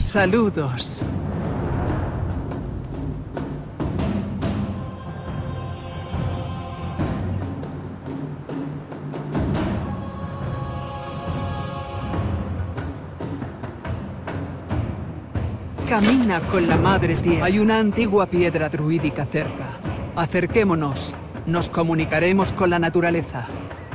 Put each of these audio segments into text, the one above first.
Saludos. Camina con la madre tierra. Hay una antigua piedra druídica cerca. Acerquémonos. Nos comunicaremos con la naturaleza.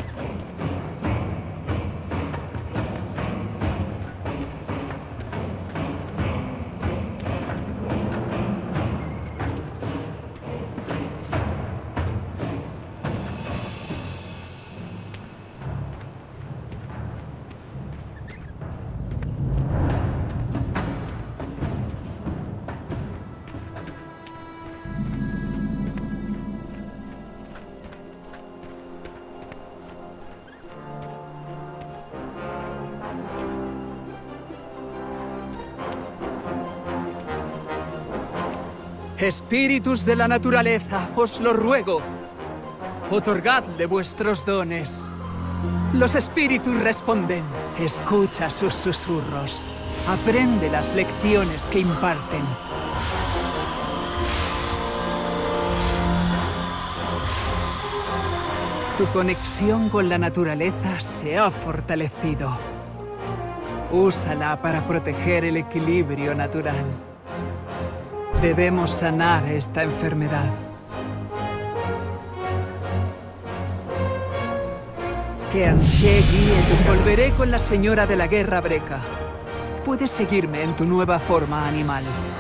Espíritus de la naturaleza, os lo ruego. Otorgadle vuestros dones. Los espíritus responden. Escucha sus susurros. Aprende las lecciones que imparten. Tu conexión con la naturaleza se ha fortalecido. Úsala para proteger el equilibrio natural. Debemos sanar esta enfermedad. Que Anshe guíe tu... Volveré con la señora de la guerra Breca. Puedes seguirme en tu nueva forma animal.